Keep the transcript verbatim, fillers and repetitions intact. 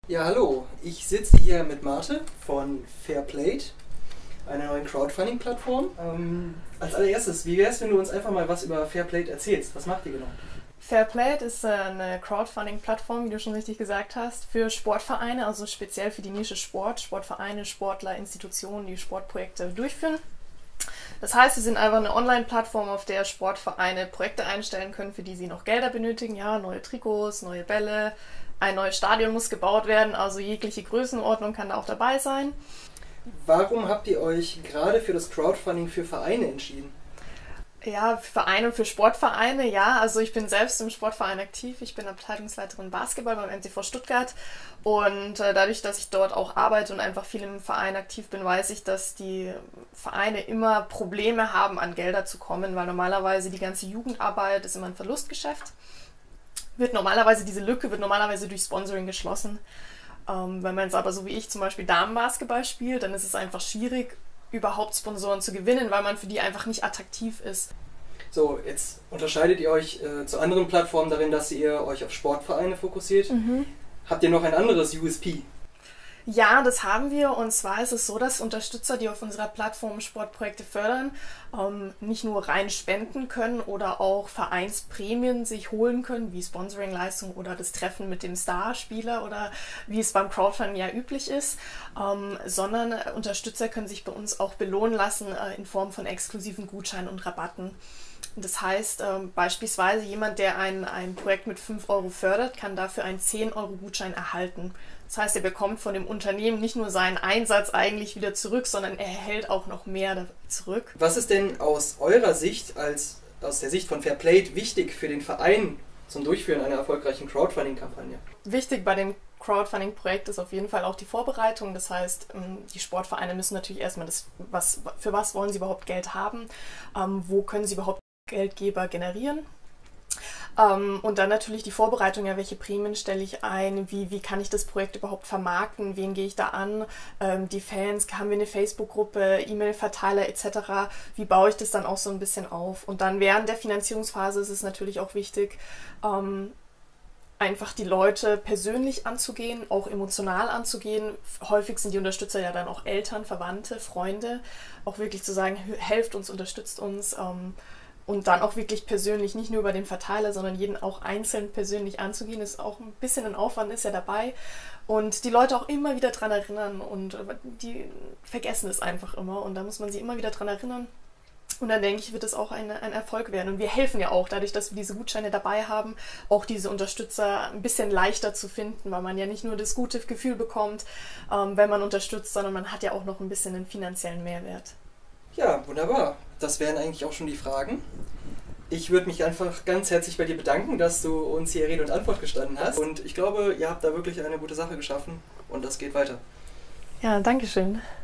Ja, hallo. Ich sitze hier mit Marte von Fairplate, einer neuen Crowdfunding-Plattform. Ähm, als allererstes, wie wäre es, wenn du uns einfach mal was über Fairplate erzählst? Was macht ihr genau? Fairplate ist eine Crowdfunding-Plattform, wie du schon richtig gesagt hast, für Sportvereine, also speziell für die Nische Sport, Sportvereine, Sportler, Institutionen, die Sportprojekte durchführen. Das heißt, sie sind einfach eine Online-Plattform, auf der Sportvereine Projekte einstellen können, für die sie noch Gelder benötigen. Ja, neue Trikots, neue Bälle, ein neues Stadion muss gebaut werden, also jegliche Größenordnung kann da auch dabei sein. Warum habt ihr euch gerade für das Crowdfunding für Vereine entschieden? Ja, für Vereine und für Sportvereine, ja. Also ich bin selbst im Sportverein aktiv. Ich bin Abteilungsleiterin Basketball beim M T V Stuttgart. Und äh, dadurch, dass ich dort auch arbeite und einfach viel im Verein aktiv bin, weiß ich, dass die Vereine immer Probleme haben, an Gelder zu kommen, weil normalerweise die ganze Jugendarbeit ist immer ein Verlustgeschäft. Wird normalerweise, diese Lücke wird normalerweise durch Sponsoring geschlossen. Ähm, wenn man jetzt aber so wie ich zum Beispiel Damenbasketball spielt, dann ist es einfach schwierig, überhaupt Sponsoren zu gewinnen, weil man für die einfach nicht attraktiv ist. So, jetzt unterscheidet ihr euch äh, zu anderen Plattformen darin, dass ihr euch auf Sportvereine fokussiert. Mhm. Habt ihr noch ein anderes U S P? Ja, das haben wir, und zwar ist es so, dass Unterstützer, die auf unserer Plattform Sportprojekte fördern, ähm, nicht nur rein spenden können oder auch Vereinsprämien sich holen können, wie Sponsoringleistung oder das Treffen mit dem Starspieler oder wie es beim Crowdfunding ja üblich ist, ähm, sondern Unterstützer können sich bei uns auch belohnen lassen äh, in Form von exklusiven Gutscheinen und Rabatten. Das heißt, ähm, beispielsweise jemand, der ein, ein Projekt mit fünf Euro fördert, kann dafür einen zehn Euro Gutschein erhalten. Das heißt, er bekommt von dem Unternehmen nicht nur seinen Einsatz eigentlich wieder zurück, sondern er erhält auch noch mehr zurück. Was ist denn aus eurer Sicht, als aus der Sicht von Fairplate, wichtig für den Verein zum Durchführen einer erfolgreichen Crowdfunding-Kampagne? Wichtig bei dem Crowdfunding-Projekt ist auf jeden Fall auch die Vorbereitung. Das heißt, die Sportvereine müssen natürlich erstmal das, was, für was wollen sie überhaupt Geld haben, ähm, wo können sie überhaupt Geldgeber generieren. Um, und dann natürlich die Vorbereitung, ja, welche Prämien stelle ich ein, wie, wie kann ich das Projekt überhaupt vermarkten, wen gehe ich da an, ähm, die Fans, haben wir eine Facebook-Gruppe, E-Mail-Verteiler et cetera. Wie baue ich das dann auch so ein bisschen auf? Und dann während der Finanzierungsphase ist es natürlich auch wichtig, ähm, einfach die Leute persönlich anzugehen, auch emotional anzugehen. Häufig sind die Unterstützer ja dann auch Eltern, Verwandte, Freunde, auch wirklich zu sagen, helft uns, unterstützt uns, ähm, und dann auch wirklich persönlich, nicht nur über den Verteiler, sondern jeden auch einzeln persönlich anzugehen, ist auch ein bisschen ein Aufwand, ist ja dabei. Und die Leute auch immer wieder dran erinnern, und die vergessen es einfach immer, und da muss man sie immer wieder dran erinnern. Und dann denke ich, wird es auch ein, ein Erfolg werden. Und wir helfen ja auch, dadurch, dass wir diese Gutscheine dabei haben, auch diese Unterstützer ein bisschen leichter zu finden, weil man ja nicht nur das gute Gefühl bekommt, ähm, wenn man unterstützt, sondern man hat ja auch noch ein bisschen einen finanziellen Mehrwert. Ja, wunderbar. Das wären eigentlich auch schon die Fragen. Ich würde mich einfach ganz herzlich bei dir bedanken, dass du uns hier Rede und Antwort gestanden hast. Und ich glaube, ihr habt da wirklich eine gute Sache geschaffen, und das geht weiter. Ja, danke schön.